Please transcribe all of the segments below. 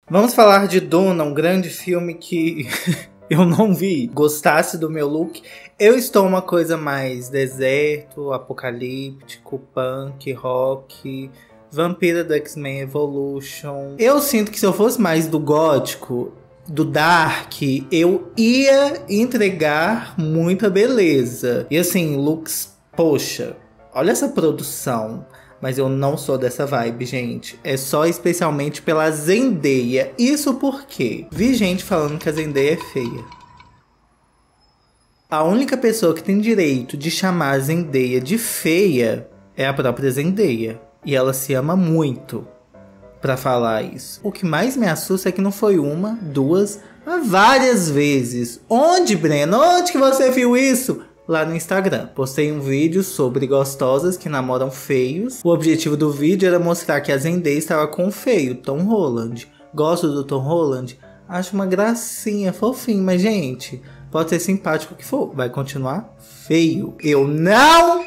Vamos falar de Duna, um grande filme que eu não vi. Gostasse do meu look? Eu estou uma coisa mais deserto, apocalíptico, punk, rock, vampira do X-Men Evolution. Eu sinto que se eu fosse mais do gótico, do dark, eu ia entregar muita beleza. E assim, looks, poxa, olha essa produção. Mas eu não sou dessa vibe, gente. É só especialmente pela Zendaya. Isso porque vi gente falando que a Zendaya é feia. A única pessoa que tem direito de chamar a Zendaya de feia é a própria Zendaya. E ela se ama muito pra falar isso. O que mais me assusta é que não foi uma, duas, mas várias vezes. Onde, Breno? Onde que você viu isso? Lá no Instagram. Postei um vídeo sobre gostosas que namoram feios. O objetivo do vídeo era mostrar que a Zendaya estava com o feio, Tom Holland. Gosto do Tom Holland? Acho uma gracinha, fofinho, mas gente, pode ser simpático que for, vai continuar feio. Eu não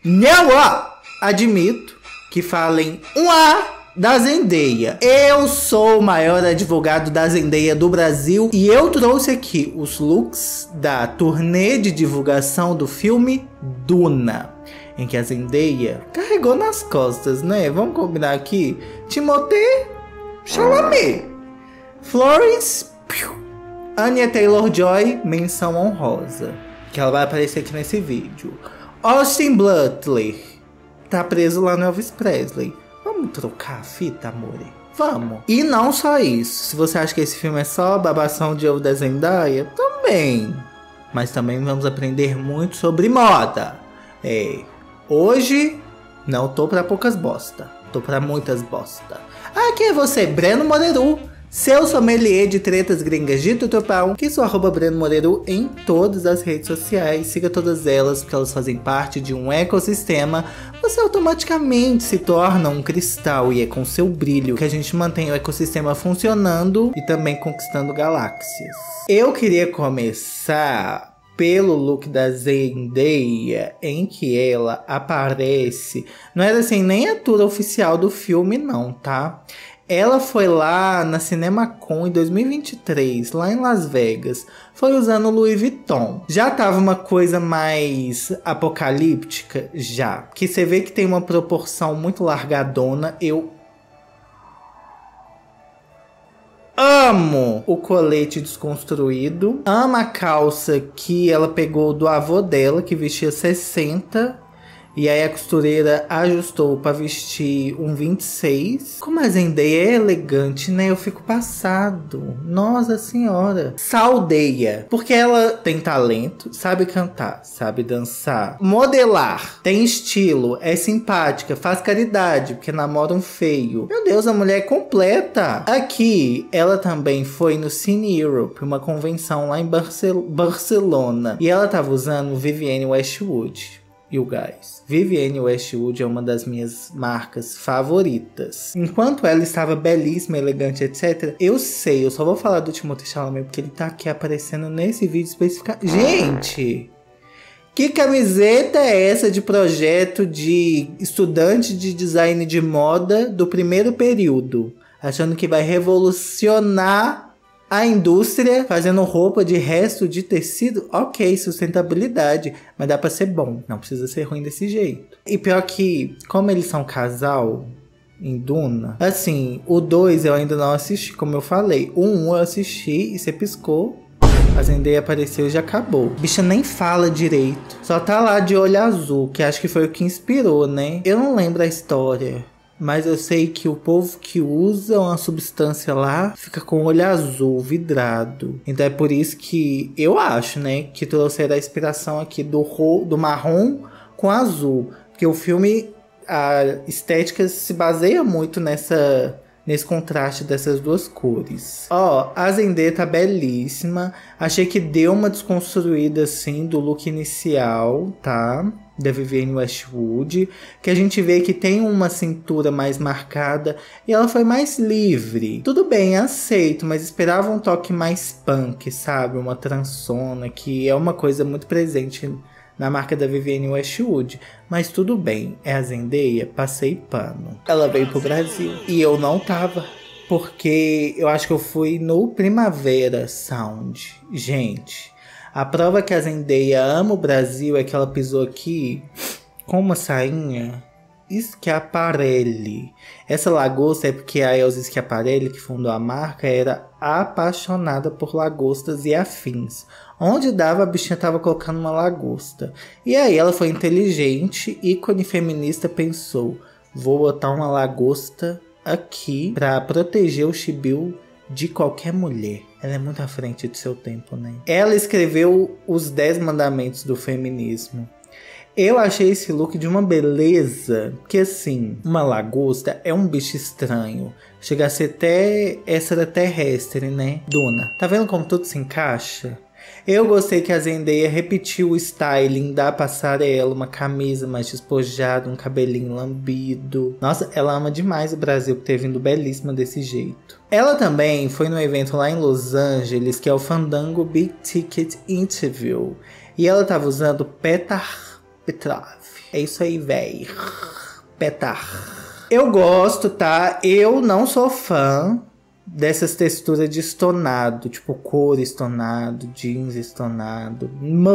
admito que falem um A da Zendaya. Eu sou o maior advogado da Zendaya do Brasil e eu trouxe aqui os looks da turnê de divulgação do filme Duna, em que a Zendaya carregou nas costas, né? Vamos combinar aqui. Timothée Chalamet, Florence Pugh, Anya Taylor-Joy, menção honrosa, que ela vai aparecer aqui nesse vídeo. Austin Butler tá preso lá no Elvis Presley. Vamos trocar a fita, amore? Vamos. E não só isso. Se você acha que esse filme é só babação de ovo da Zendaya, também. Mas também vamos aprender muito sobre moda. Hoje não tô pra poucas bosta. Tô pra muitas bosta. Quem é você? Breno Moreru. Seu sommelier de tretas gringas de Tutupão, que sou @Breno Moreru em todas as redes sociais. Siga todas elas, porque elas fazem parte de um ecossistema. Você automaticamente se torna um cristal e é com seu brilho que a gente mantém o ecossistema funcionando e também conquistando galáxias. Eu queria começar pelo look da Zendaya, em que ela aparece. Não era assim nem a tour oficial do filme não, tá? Ela foi lá na CinemaCon em 2023, lá em Las Vegas. Foi usando Louis Vuitton. Já tava uma coisa mais apocalíptica? Já. Que você vê que tem uma proporção muito largadona. Eu amo o colete desconstruído. Amo a calça que ela pegou do avô dela, que vestia 60. E aí a costureira ajustou pra vestir um 26. Como a Zendaya é elegante, né? Eu fico passado. Nossa senhora. Saldeia. Porque ela tem talento, sabe cantar, sabe dançar, modelar, tem estilo, é simpática, faz caridade, porque namora um feio. Meu Deus, a mulher é completa. Aqui, ela também foi no Cine Europe, uma convenção lá em Barcelona. E ela tava usando Vivienne Westwood. You guys, Vivienne Westwood é uma das minhas marcas favoritas. Enquanto ela estava belíssima, elegante, etc. Eu só vou falar do Timothée Chalamet porque ele tá aqui aparecendo nesse vídeo especificado. Gente, que camiseta é essa de projeto de estudante de design de moda do primeiro período? Achando que vai revolucionar a indústria fazendo roupa de resto de tecido? Ok, sustentabilidade, mas dá pra ser bom, não precisa ser ruim desse jeito. E pior que, como eles são casal em Duna, assim, o 2 eu ainda não assisti, como eu falei. O 1 eu assisti e você piscou, a Zendaya apareceu e já acabou. A bicha nem fala direito, só tá lá de olho azul, que acho que foi o que inspirou, né? Eu não lembro a história, mas eu sei que o povo que usa uma substância lá fica com o olho azul, vidrado. Então é por isso que eu acho, né, que trouxeram a inspiração aqui do marrom com azul. Porque o filme, a estética se baseia muito nesse contraste dessas duas cores. Ó, a Zendaya tá belíssima. Achei que deu uma desconstruída, assim, do look inicial, tá? Da Vivienne Westwood, que a gente vê que tem uma cintura mais marcada e ela foi mais livre. Tudo bem, aceito, mas esperava um toque mais punk, sabe? Uma transona, que é uma coisa muito presente na marca da Vivienne Westwood. Mas tudo bem, é a Zendaya, passei pano. Ela veio pro Brasil e eu não tava. porque eu acho que eu fui no Primavera Sound. Gente, a prova que a Zendaya ama o Brasil é que ela pisou aqui com uma sainha Schiaparelli. Essa lagosta é porque a Elza Schiaparelli, que fundou a marca, era apaixonada por lagostas e afins. Onde dava, a bichinha tava colocando uma lagosta. E aí ela foi inteligente, ícone feminista, pensou: vou botar uma lagosta aqui pra proteger o chibio de qualquer mulher. Ela é muito à frente do seu tempo, né? Ela escreveu os 10 mandamentos do feminismo. Eu achei esse look de uma beleza, que assim, uma lagosta é um bicho estranho. Chega a ser até extraterrestre, né? Duna, tá vendo como tudo se encaixa? Eu gostei que a Zendaya repetiu o styling da passarela, uma camisa mais despojada, um cabelinho lambido. Nossa, ela ama demais o Brasil por ter vindo belíssima desse jeito. Ela também foi no evento lá em Los Angeles, que é o Fandango Big Ticket Interview. E ela tava usando Petar Petrov. É isso aí, véi. Petar. Eu gosto, tá? Eu não sou fã dessas texturas de estonado, tipo couro estonado, jeans estonado.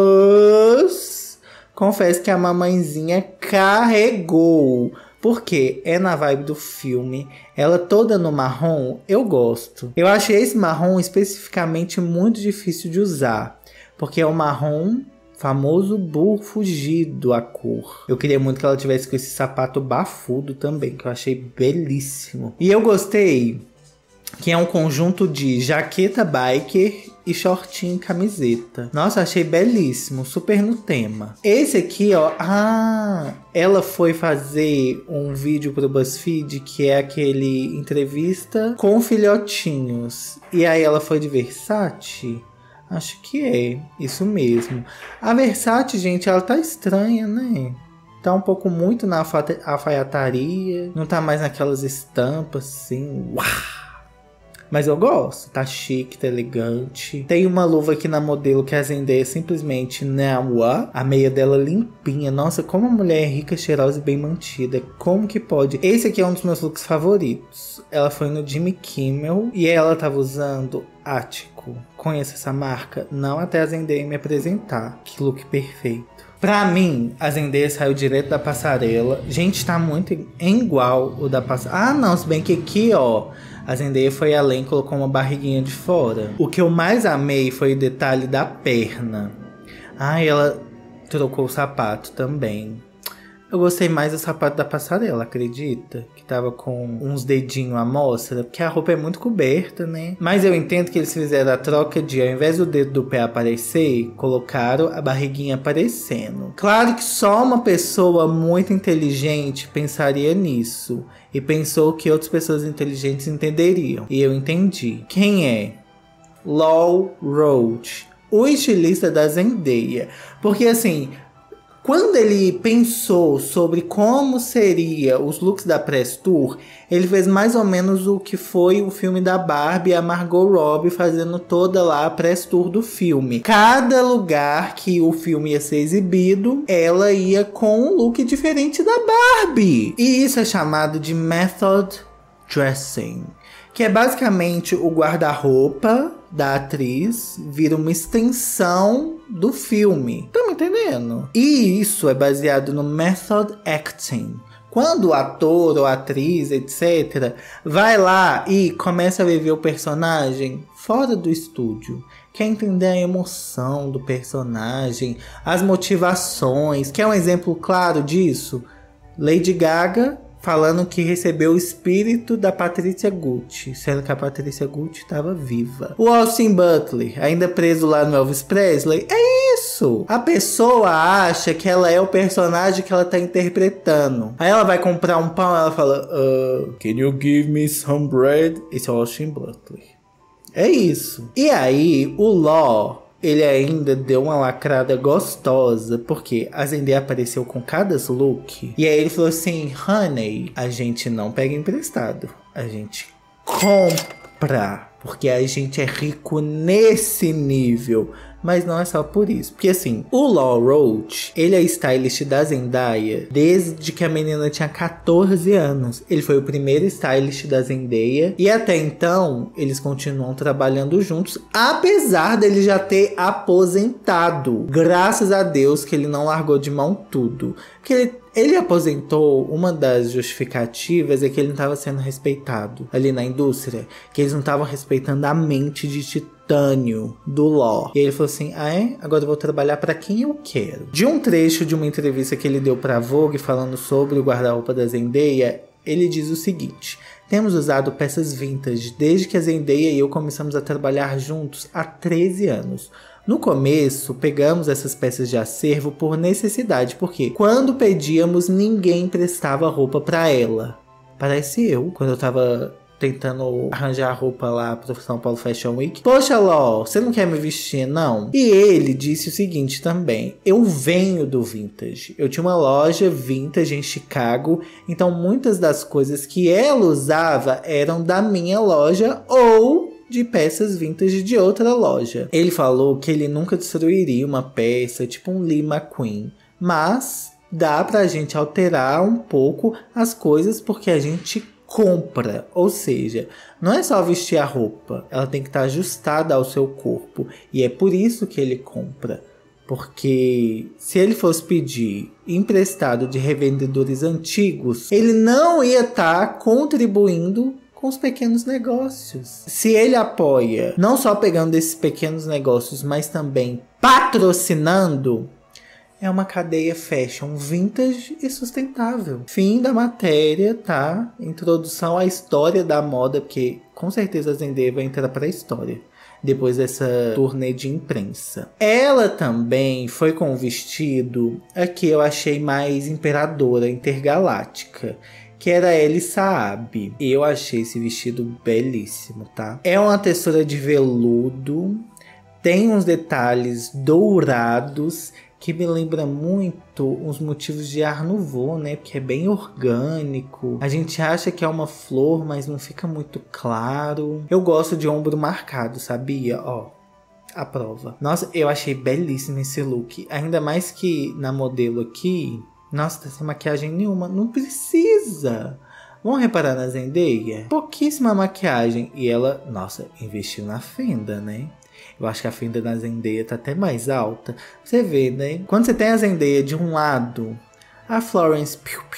Mas confesso que a mamãezinha carregou. Porque é na vibe do filme. Ela toda no marrom, eu gosto. Eu achei esse marrom especificamente muito difícil de usar. Porque é o marrom famoso burro fugido a cor. Eu queria muito que ela tivesse com esse sapato bafudo também, que eu achei belíssimo. E eu gostei que é um conjunto de jaqueta biker e shortinho e camiseta. Nossa, achei belíssimo, super no tema. Esse aqui, ó, ela foi fazer um vídeo pro BuzzFeed, que é aquele entrevista com filhotinhos. E aí ela foi de Versace. Acho que é, isso mesmo. A Versace, gente, ela tá estranha, né? Tá um pouco muito na alfaiataria. Não tá mais naquelas estampas, assim. Uau! Mas eu gosto, tá chique, tá elegante. Tem uma luva aqui na modelo que a Zendaya simplesmente não. A meia dela limpinha. Nossa, como a mulher é rica, cheirosa e bem mantida. Como que pode? Esse aqui é um dos meus looks favoritos. Ela foi no Jimmy Kimmel e ela tava usando Ático. Conhece essa marca? Não, até a Zendaya me apresentar. Que look perfeito. Pra mim, a Zendaya saiu direto da passarela. Gente, tá muito igual o da passarela. Ah, não, se bem que aqui, ó, a Zendaya foi além, colocou uma barriguinha de fora. O que eu mais amei foi o detalhe da perna. Ah, ela trocou o sapato também. Eu gostei mais do sapato da passarela, acredita? Que tava com uns dedinhos à mostra, porque a roupa é muito coberta, né? Mas eu entendo que eles fizeram a troca de, ao invés do dedo do pé aparecer, colocaram a barriguinha aparecendo. Claro que só uma pessoa muito inteligente pensaria nisso. E pensou que outras pessoas inteligentes entenderiam. E eu entendi. Quem é? Lol Roach, o estilista da Zendaya. Porque assim, quando ele pensou sobre como seria os looks da Press Tour, ele fez mais ou menos o que foi o filme da Barbie, a Margot Robbie fazendo toda lá a Press Tour do filme. Cada lugar que o filme ia ser exibido, ela ia com um look diferente da Barbie. E isso é chamado de Method Dressing, que é basicamente o guarda-roupa da atriz vira uma extensão do filme. Tá me entendendo? E isso é baseado no Method Acting. Quando o ator ou atriz, etc., vai lá e começa a viver o personagem fora do estúdio. Quer entender a emoção do personagem, as motivações. Quer um exemplo claro disso? Lady Gaga falando que recebeu o espírito da Patrícia Gucci, sendo que a Patrícia Gucci estava viva. O Austin Butler, ainda preso lá no Elvis Presley, é isso. A pessoa acha que ela é o personagem que ela tá interpretando. Aí ela vai comprar um pão, ela fala, can you give me some bread? Esse é o Austin Butler. É isso. E aí, o Law, ele ainda deu uma lacrada gostosa, porque a Zendaya apareceu com cada look. E aí ele falou assim, honey, a gente não pega emprestado, a gente compra, porque a gente é rico nesse nível. Mas não é só por isso. Porque assim, o Law Roach, ele é stylist da Zendaya desde que a menina tinha 14 anos. Ele foi o primeiro stylist da Zendaya. E até então, eles continuam trabalhando juntos. Apesar dele já ter aposentado. Graças a Deus que ele não largou de mão tudo. Porque ele aposentou, uma das justificativas é que ele não estava sendo respeitado ali na indústria. Que eles não estavam respeitando a mente de titânio do Law. E ele falou assim, agora eu vou trabalhar para quem eu quero. De um trecho de uma entrevista que ele deu pra Vogue falando sobre o guarda-roupa da Zendaya, ele diz o seguinte: temos usado peças vintage desde que a Zendaya e eu começamos a trabalhar juntos há 13 anos. No começo, pegamos essas peças de acervo por necessidade, porque quando pedíamos, ninguém prestava roupa pra ela. Parece eu, quando eu tava tentando arranjar roupa lá pro São Paulo Fashion Week. Poxa, Ló, você não quer me vestir, não? E ele disse o seguinte também: eu venho do vintage. Eu tinha uma loja vintage em Chicago, então muitas das coisas que ela usava eram da minha loja ou de peças vintage de outra loja. Ele falou que ele nunca destruiria uma peça, tipo um Lee McQueen, mas dá pra gente alterar um pouco as coisas porque a gente compra, ou seja, não é só vestir a roupa, ela tem que estar ajustada ao seu corpo, e é por isso que ele compra. Porque se ele fosse pedir emprestado de revendedores antigos, ele não ia estar contribuindo com os pequenos negócios. Se ele apoia, não só pegando esses pequenos negócios, mas também patrocinando, é uma cadeia fashion vintage e sustentável. Fim da matéria, tá? Introdução à história da moda, porque com certeza a Zendaya vai entrar para a história depois dessa turnê de imprensa. Ela também foi com um vestido aqui eu achei mais imperadora, intergaláctica, que era a Elie Saab. Eu achei esse vestido belíssimo, tá? É uma textura de veludo, tem uns detalhes dourados que me lembra muito uns motivos de Art Nouveau, né? Porque é bem orgânico. A gente acha que é uma flor, mas não fica muito claro. Eu gosto de ombro marcado, sabia? Ó, a prova. Nossa, eu achei belíssimo esse look. Ainda mais que na modelo aqui, nossa, tá sem maquiagem nenhuma. Não precisa. Vamos reparar na Zendaya? Pouquíssima maquiagem. E ela, nossa, investiu na fenda, né? Eu acho que a fenda da Zendaya tá até mais alta. Você vê, né? Quando você tem a Zendaya de um lado, a Florence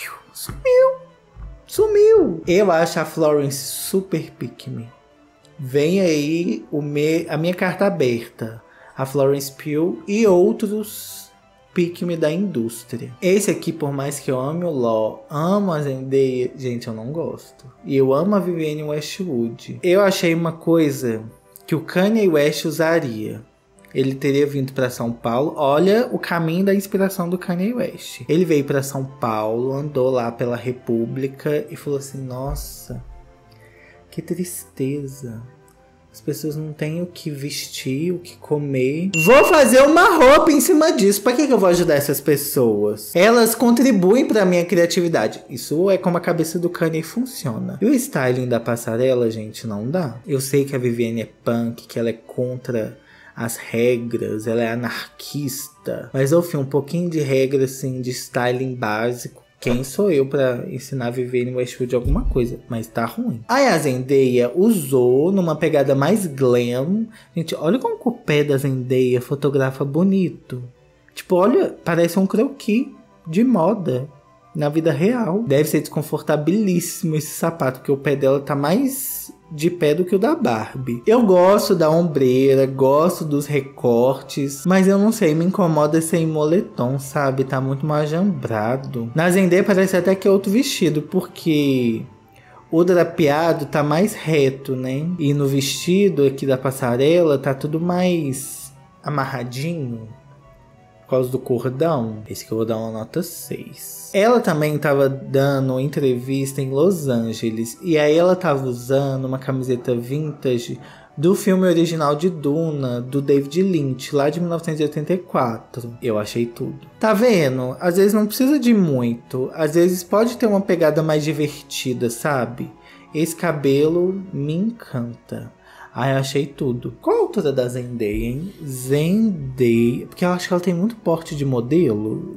sumiu. Eu acho a Florence super pick me. Vem aí a minha carta aberta. A Florence Pugh e outros pick me da indústria. Esse aqui, por mais que eu ame o Law, amo a Zendaya, gente, eu não gosto. E eu amo a Vivienne Westwood. Eu achei uma coisa que o Kanye West usaria. Ele teria vindo para São Paulo. Olha o caminho da inspiração do Kanye West. Ele veio para São Paulo, andou lá pela República e falou assim: nossa, que tristeza. As pessoas não têm o que vestir, o que comer. Vou fazer uma roupa em cima disso. Pra que eu vou ajudar essas pessoas? Elas contribuem pra minha criatividade. Isso é como a cabeça do Kanye funciona. E o styling da passarela, gente, não dá. Eu sei que a Vivienne é punk, que ela é contra as regras, ela é anarquista. Mas, enfim, um pouquinho de regra, assim, de styling básico. Quem sou eu pra ensinar a viver em Westwood alguma coisa? Mas tá ruim. Aí a Zendaya usou numa pegada mais glam. Gente, olha como o pé da Zendaya fotografa bonito. Tipo, olha, parece um croquis de moda na vida real. Deve ser desconfortabilíssimo esse sapato, porque o pé dela tá mais de pé do que o da Barbie. Eu gosto da ombreira, gosto dos recortes, mas eu não sei, me incomoda sem moletom, sabe? Tá muito mal ajambrado. Na Zendaya parece até que é outro vestido, porque o drapeado tá mais reto, né? E no vestido aqui da passarela tá tudo mais amarradinho por causa do cordão. Esse que eu vou dar uma nota 6. Ela também tava dando entrevista em Los Angeles. E aí ela tava usando uma camiseta vintage do filme original de Duna, do David Lynch, lá de 1984. Eu achei tudo. Tá vendo? Às vezes não precisa de muito. Às vezes pode ter uma pegada mais divertida, sabe? Esse cabelo me encanta. Ai, eu achei tudo. Qual a altura da Zendaya, hein? Zendaya... Porque eu acho que ela tem muito porte de modelo.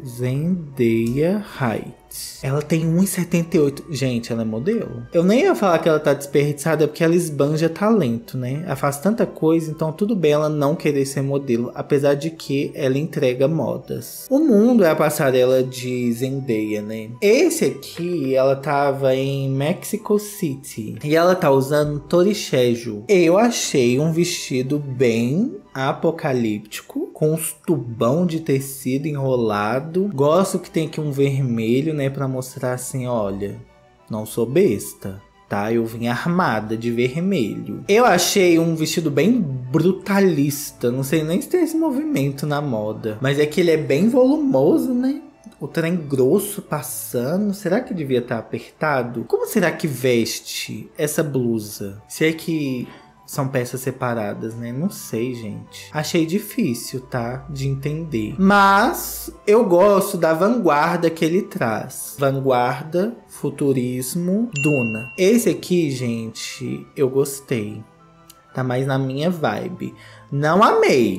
Zendaya Height. Ela tem 1,78. Gente, ela é modelo? Eu nem ia falar que ela tá desperdiçada, porque ela esbanja talento, né? Ela faz tanta coisa, então tudo bem ela não querer ser modelo, apesar de que ela entrega modas. O mundo é a passarela de Zendaya, né? Esse aqui, ela tava em Mexico City. E ela tá usando Torichejo. Eu achei um vestido bem apocalíptico, com uns tubão de tecido enrolado. Gosto que tem aqui um vermelho, né, pra mostrar assim, olha, não sou besta, tá? Eu vim armada de vermelho. Eu achei um vestido bem brutalista, não sei nem se tem esse movimento na moda, mas é que ele é bem volumoso, né? O trem grosso passando. Será que devia estar apertado? Como será que veste essa blusa? Se é que são peças separadas, né? Não sei, gente. Achei difícil, tá? De entender. Mas eu gosto da vanguarda que ele traz. Vanguarda, futurismo, Duna. Esse aqui, gente, eu gostei. Tá mais na minha vibe. Não amei.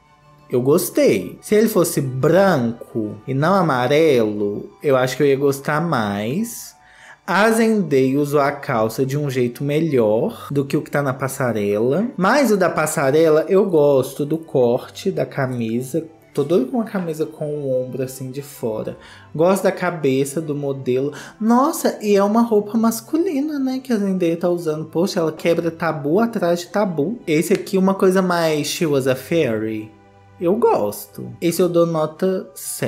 Eu gostei. Se ele fosse branco e não amarelo, eu acho que eu ia gostar mais. A Zendaya usou a calça de um jeito melhor do que o que tá na passarela. Mas o da passarela, eu gosto do corte da camisa. Tô doido com uma camisa com o ombro assim de fora. Gosto da cabeça do modelo. Nossa, e é uma roupa masculina, né? Que a Zendaya tá usando. Poxa, ela quebra tabu atrás de tabu. Esse aqui, uma coisa mais She Was a Fairy. Eu gosto. Esse eu dou nota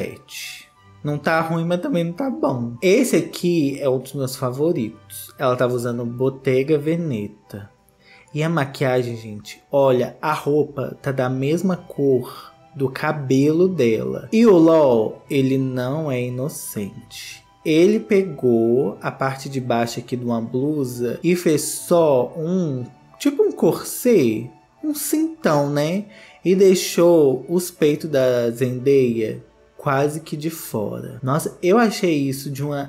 7. Não tá ruim, mas também não tá bom. Esse aqui é um dos meus favoritos. Ela tava usando Bottega Veneta. E a maquiagem, gente, olha, a roupa tá da mesma cor do cabelo dela. E o LOL, ele não é inocente. Ele pegou a parte de baixo aqui de uma blusa e fez só tipo um corset, um cintão, né? E deixou os peitos da Zendaya quase que de fora. Nossa, eu achei isso de uma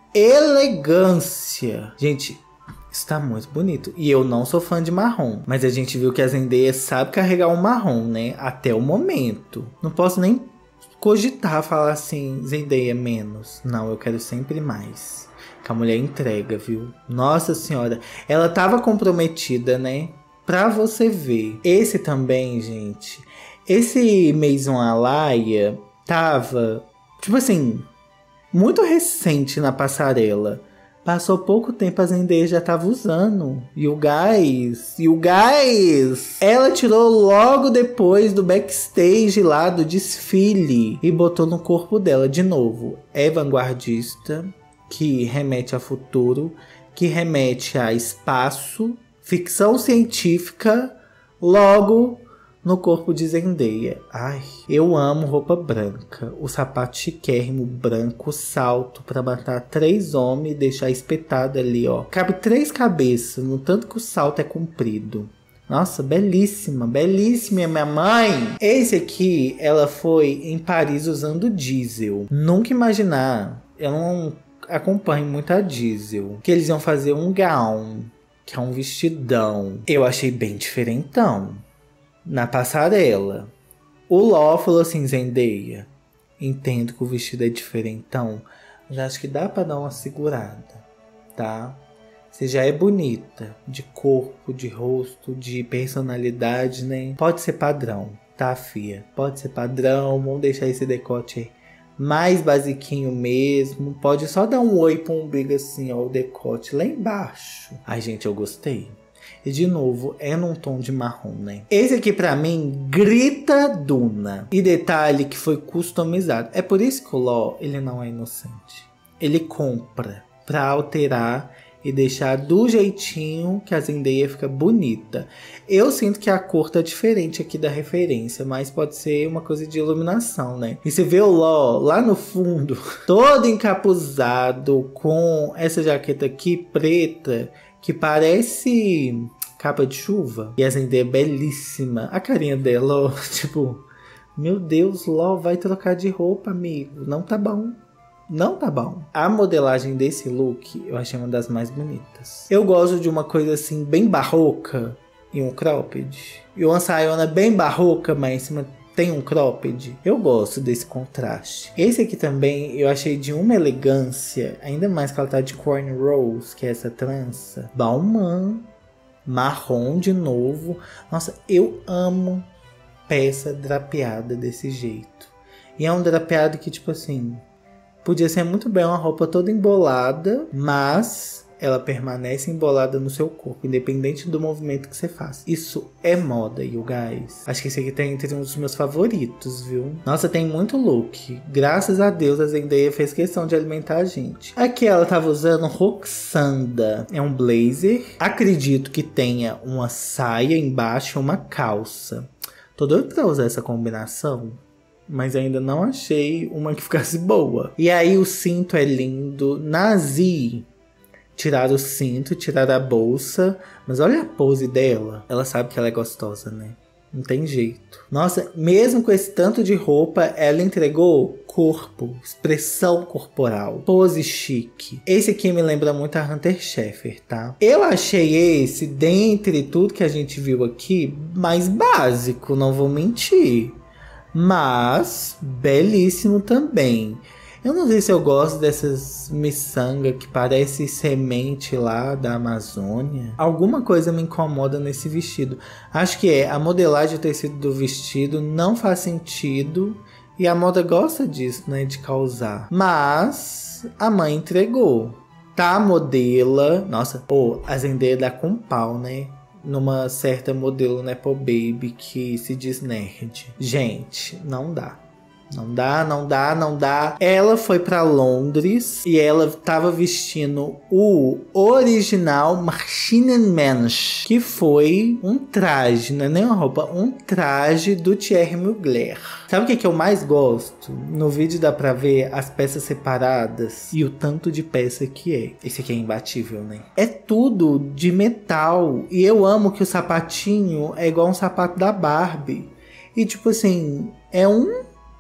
elegância. Gente, isso tá muito bonito. E eu não sou fã de marrom. Mas a gente viu que a Zendaya sabe carregar um marrom, né? Até o momento. Não posso nem cogitar falar assim, Zendaya menos. Não, eu quero sempre mais. Que a mulher entrega, viu? Nossa senhora. Ela tava comprometida, né? Pra você ver. Esse também, gente. Esse Maison Alaya tava, tipo assim, muito recente na passarela. Passou pouco tempo, a Zendaya já tava usando. E o gás. Ela tirou logo depois do backstage lá do desfile. E botou no corpo dela de novo. É vanguardista, que remete a futuro, que remete a espaço, ficção científica, logo no corpo de Zendaya. Ai, eu amo roupa branca. O sapato chiquérrimo branco, o salto pra matar 3 homens e deixar espetado ali, ó. Cabe 3 cabeças, no tanto que o salto é comprido. Nossa, belíssima, belíssima, minha mãe. Esse aqui, ela foi em Paris usando diesel. Nunca imaginar, eu não acompanho muito a diesel, que eles iam fazer um gown, que é um vestidão. Eu achei bem diferentão na passarela. O Ló falou assim, Zendaya, entendo que o vestido é diferentão, mas acho que dá pra dar uma segurada, tá? Você já é bonita, de corpo, de rosto, de personalidade, né? Pode ser padrão, tá, fia? Pode ser padrão, vamos deixar esse decote aí mais basiquinho mesmo. Pode só dar um oi pro umbigo assim, ó, o decote lá embaixo. Ai, gente, eu gostei. E de novo, é num tom de marrom, né? Esse aqui pra mim grita Duna. E detalhe que foi customizado. É por isso que o Ló, ele não é inocente. Ele compra pra alterar e deixar do jeitinho que a Zendaya fica bonita. Eu sinto que a cor tá diferente aqui da referência, mas pode ser uma coisa de iluminação, né? E você vê o Ló lá no fundo, todo encapuzado, com essa jaqueta aqui preta, que parece capa de chuva. E a Zendaya é belíssima. A carinha dela, ó, tipo, meu Deus, Ló, vai trocar de roupa, amigo. Não tá bom. Não tá bom. A modelagem desse look eu achei uma das mais bonitas. Eu gosto de uma coisa assim bem barroca. e um cropped. E uma saiona bem barroca, mas em cima tem um cropped. Eu gosto desse contraste. Esse aqui também eu achei de uma elegância, ainda mais que ela tá de cornrows, que é essa trança. Balmain, marrom de novo. Nossa, eu amo peça drapeada desse jeito. E é um drapeado que, tipo assim, podia ser muito bem uma roupa toda embolada, mas ela permanece embolada no seu corpo, independente do movimento que você faz. Isso é moda, you guys. Acho que esse aqui tá entre um dos meus favoritos, viu? Nossa, tem muito look. Graças a Deus a Zendaya fez questão de alimentar a gente. Aqui ela tava usando Roxanda. É um blazer. Acredito que tenha uma saia embaixo e uma calça. Tô doido pra usar essa combinação, mas ainda não achei uma que ficasse boa. E aí o cinto é lindo. Nazi, tiraram o cinto, tiraram a bolsa. Mas olha a pose dela. Ela sabe que ela é gostosa, né? Não tem jeito. Nossa, mesmo com esse tanto de roupa, ela entregou corpo, expressão corporal, pose chique. Esse aqui me lembra muito a Hunter Schafer, tá? Eu achei esse, dentre tudo que a gente viu aqui, mais básico, não vou mentir. Mas belíssimo também. Eu não sei se eu gosto dessas miçanga que parece semente lá da Amazônia. Alguma coisa me incomoda nesse vestido. Acho que a modelagem do tecido do vestido não faz sentido. E a moda gosta disso, né? De causar. Mas a mãe entregou. Tá, modela. Nossa, a Zendaya dá com pau, né? Numa certa modelo Nepo Baby que se diz nerd. Gente, não dá. Não dá, não dá, não dá. Ela foi pra Londres e ela tava vestindo o original Maschinenmensch, que foi um traje, não é nem uma roupa, um traje do Thierry Mugler. Sabe o que eu mais gosto? No vídeo dá pra ver as peças separadas e o tanto de peça que é. Esse aqui é imbatível, né? É tudo de metal. E eu amo que o sapatinho é igual um sapato da Barbie. E tipo assim, é um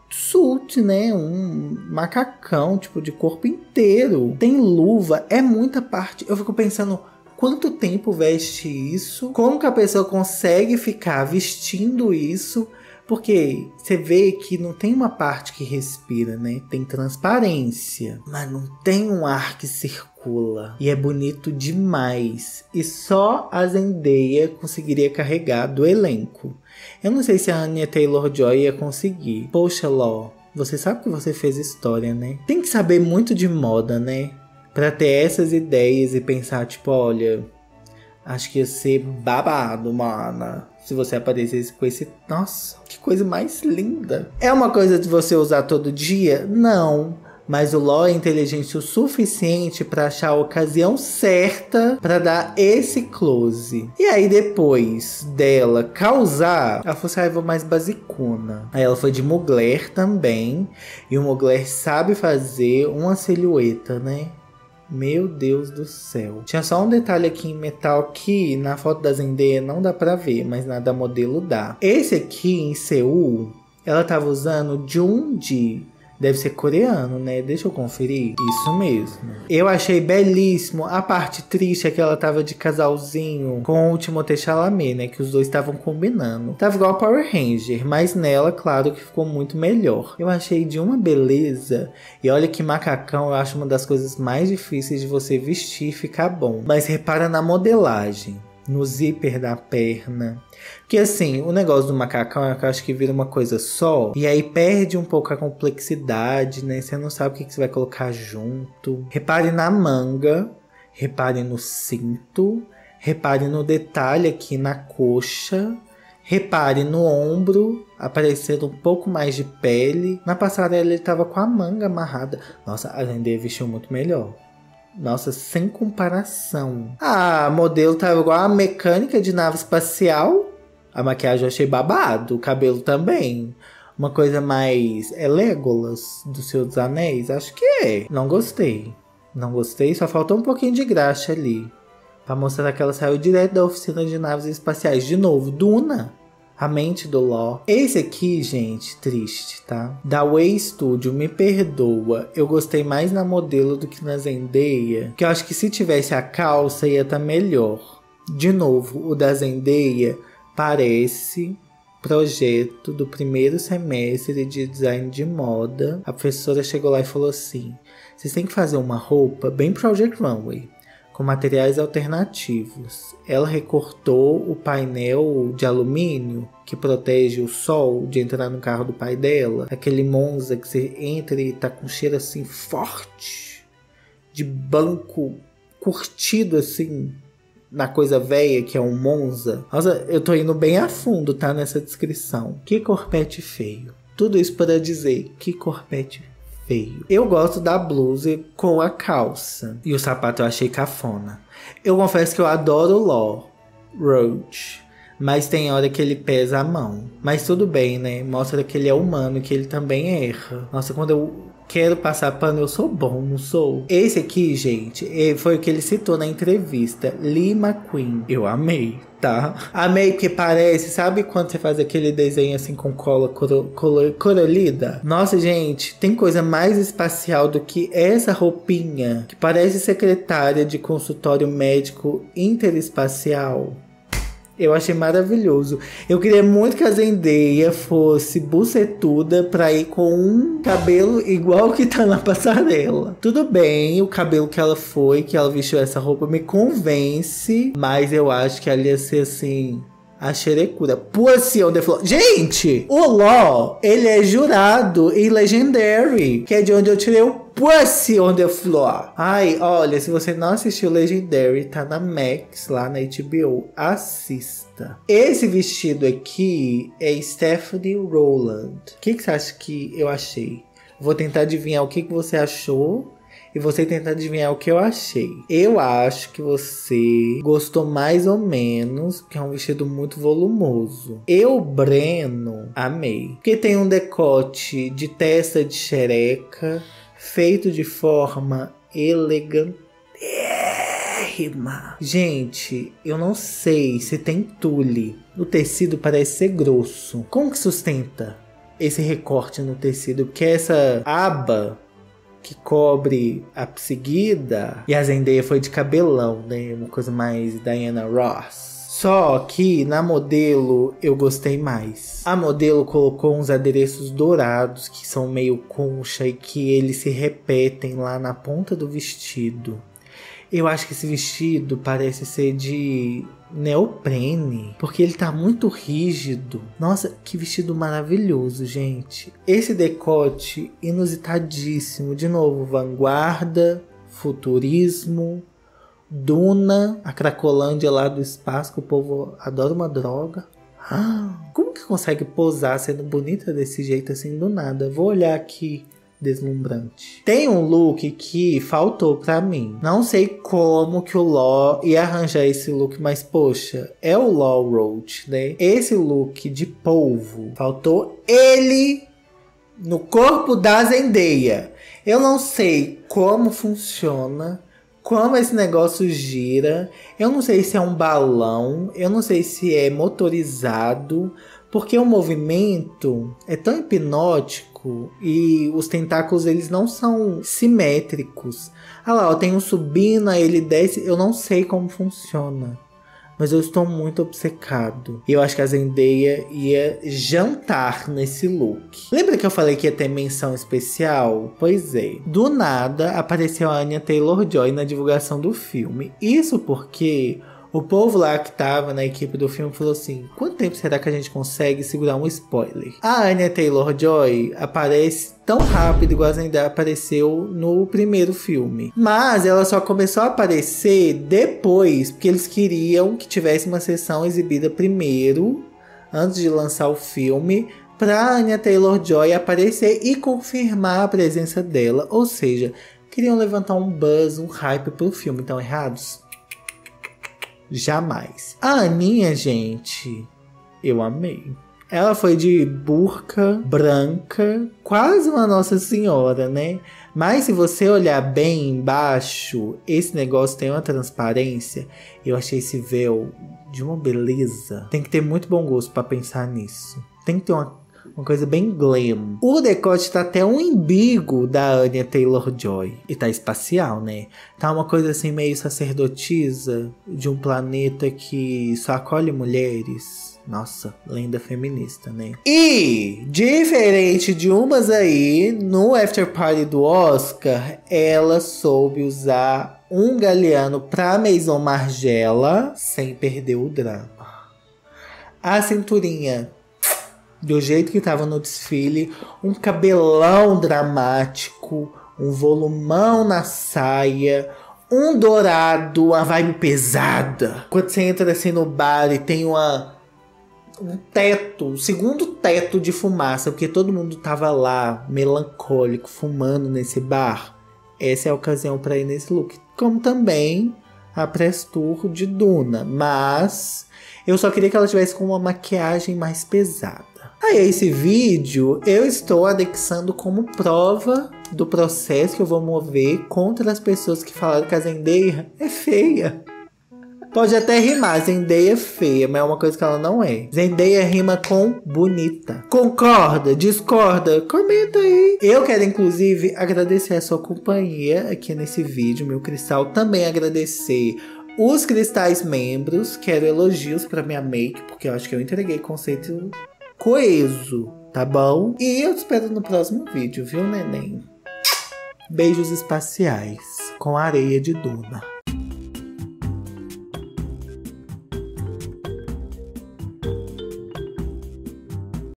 suit, né? Um macacão, tipo, de corpo inteiro. Tem luva, é muita parte. Eu fico pensando, quanto tempo veste isso? Como que a pessoa consegue ficar vestindo isso? Porque você vê que não tem uma parte que respira, né? Tem transparência, mas não tem um ar que circula. E é bonito demais. E só a Zendaya conseguiria carregar do elenco. Eu não sei se a Anya Taylor-Joy ia conseguir. Poxa, Ló, você sabe que você fez história, né? Tem que saber muito de moda, né? Pra ter essas ideias e pensar, tipo, olha, acho que ia ser babado, mana, se você aparecesse com esse... Nossa, que coisa mais linda. É uma coisa de você usar todo dia? Não. Mas o Ló é inteligente o suficiente para achar a ocasião certa para dar esse close. E aí depois dela causar, ela fosse a Eva mais basicona. Aí ela foi de Mugler também. E o Mugler sabe fazer uma silhueta, né? Meu Deus do céu. Tinha só um detalhe aqui em metal que na foto da Zendaya não dá pra ver, mas na da modelo dá. Esse aqui em Seul, ela tava usando Junji. Deve ser coreano, né? Deixa eu conferir. Isso mesmo. Eu achei belíssimo. A parte triste é que ela tava de casalzinho com o Timothée Chalamet, né? Que os dois estavam combinando. Tava igual a Power Ranger, mas nela, claro que ficou muito melhor. Eu achei de uma beleza. E olha que macacão, eu acho uma das coisas mais difíceis de você vestir e ficar bom. Mas repara na modelagem. No zíper da perna. Porque assim, o negócio do macacão é que eu acho que vira uma coisa só. E aí perde um pouco a complexidade, né? Você não sabe o que você vai colocar junto. Repare na manga. Repare no cinto. Repare no detalhe aqui na coxa. Repare no ombro, aparecendo um pouco mais de pele. Na passarela ele tava com a manga amarrada. Nossa, a Zendaya vestiu muito melhor. Nossa, sem comparação. A modelo tava igual a mecânica de nave espacial. A maquiagem eu achei babado. O cabelo também. Uma coisa mais... É Legolas do Senhor dos Anéis? Acho que é. Não gostei. Não gostei. Só faltou um pouquinho de graxa ali. Pra mostrar que ela saiu direto da oficina de naves espaciais. De novo, Duna. A mente do Ló. Esse aqui, gente, triste, tá? Da Way Studio, me perdoa. Eu gostei mais na modelo do que na Zendaya. Que eu acho que se tivesse a calça ia estar melhor. De novo, o da Zendaya parece projeto do primeiro semestre de design de moda. A professora chegou lá e falou assim: vocês têm que fazer uma roupa bem Project Runway, com materiais alternativos. Ela recortou o painel de alumínio que protege o sol de entrar no carro do pai dela. Aquele Monza que você entra e tá com cheiro assim forte, de banco curtido assim, na coisa velha que é um Monza. Nossa, eu tô indo bem a fundo, tá, nessa descrição. Que corpete feio. Tudo isso para dizer, que corpete feio. Eu gosto da blusa com a calça. E o sapato eu achei cafona. Eu confesso que eu adoro o Law Roach, mas tem hora que ele pesa a mão. Mas tudo bem, né? Mostra que ele é humano, que ele também erra. Nossa, quando eu quero passar pano, eu sou bom, não sou? Esse aqui, gente, foi o que ele citou na entrevista. Lee McQueen. Eu amei, tá? Amei porque parece, sabe quando você faz aquele desenho assim com cola colorida? Nossa, gente, tem coisa mais espacial do que essa roupinha que parece secretária de consultório médico interespacial. Eu achei maravilhoso. Eu queria muito que a Zendaya fosse bucetuda pra ir com um cabelo igual que tá na passarela. Tudo bem, o cabelo que ela foi, que ela vestiu essa roupa, me convence. Mas eu acho que ela ia ser assim, a xerecura. Pussy on the floor. Gente, o Law, ele é jurado em Legendary, que é de onde eu tirei o Pussy on the floor. Ai, olha, se você não assistiu Legendary, tá na Max, lá na HBO. Assista. Esse vestido aqui é Stephanie Rowland. O que você acha que eu achei? Vou tentar adivinhar o que você achou e você tentar adivinhar o que eu achei. Eu acho que você gostou mais ou menos, porque é um vestido muito volumoso. Eu, Breno, amei. Porque tem um decote de testa de xereca, feito de forma elegantérrima. Gente, eu não sei se tem tule. O tecido parece ser grosso. Como que sustenta esse recorte no tecido? Porque essa aba que cobre a seguida, e a Zendaya foi de cabelão, né? Uma coisa mais Diana Ross. Só que na modelo eu gostei mais. A modelo colocou uns adereços dourados que são meio concha e que eles se repetem lá na ponta do vestido. Eu acho que esse vestido parece ser de neoprene, porque ele tá muito rígido. Nossa, que vestido maravilhoso, gente. Esse decote inusitadíssimo. De novo, vanguarda, futurismo, Duna, a Cracolândia lá do espaço, que o povo adora uma droga. Como que consegue posar sendo bonita desse jeito assim do nada? Vou olhar aqui. Deslumbrante. Tem um look que faltou pra mim. Não sei como que o Law ia arranjar esse look, mas poxa, é o Law Roach, né? Esse look de polvo, faltou ele no corpo da Zendaya. Eu não sei como funciona, como esse negócio gira. Eu não sei se é um balão, eu não sei se é motorizado, porque o movimento é tão hipnótico e os tentáculos eles não são simétricos. Ah lá, ó, tem um subindo, aí ele desce. Eu não sei como funciona, mas eu estou muito obcecado. E eu acho que a Zendaya ia jantar nesse look. Lembra que eu falei que ia ter menção especial? Pois é. Do nada apareceu a Anya Taylor-Joy na divulgação do filme. Isso porque o povo lá que tava na equipe do filme falou assim: quanto tempo será que a gente consegue segurar um spoiler? A Anya Taylor-Joy aparece tão rápido igual a Zendaya apareceu no primeiro filme. Mas ela só começou a aparecer depois, porque eles queriam que tivesse uma sessão exibida primeiro, antes de lançar o filme, pra Anya Taylor-Joy aparecer e confirmar a presença dela. Ou seja, queriam levantar um buzz, um hype pro filme. Então, errados? Jamais. A Aninha, gente, eu amei. Ela foi de burca branca, quase uma Nossa Senhora, né? Mas se você olhar bem embaixo, esse negócio tem uma transparência. Eu achei esse véu de uma beleza. Tem que ter muito bom gosto pra pensar nisso. Tem que ter Uma coisa bem glam. O decote tá até um embigo da Anya Taylor-Joy. E tá espacial, né? Tá uma coisa assim meio sacerdotisa de um planeta que só acolhe mulheres. Nossa, lenda feminista, né? E, diferente de umas aí, no after party do Oscar, ela soube usar um galeano pra Maison Margiela sem perder o drama. A cinturinha do jeito que tava no desfile, um cabelão dramático, um volumão na saia, um dourado, uma vibe pesada. Quando você entra assim no bar e tem um teto, um segundo teto de fumaça, porque todo mundo tava lá, melancólico, fumando nesse bar. Essa é a ocasião para ir nesse look. Como também a press tour de Duna, mas eu só queria que ela tivesse com uma maquiagem mais pesada. Aí esse vídeo eu estou anexando como prova do processo que eu vou mover contra as pessoas que falaram que a Zendaya é feia. Pode até rimar, Zendaya é feia, mas é uma coisa que ela não é. Zendaya rima com bonita. Concorda? Discorda? Comenta aí. Eu quero inclusive agradecer a sua companhia aqui nesse vídeo, meu cristal. Também agradecer os cristais membros. Quero elogios pra minha make, porque eu acho que eu entreguei conceito coeso, tá bom? E eu te espero no próximo vídeo, viu, neném? Beijos espaciais com areia de Duna.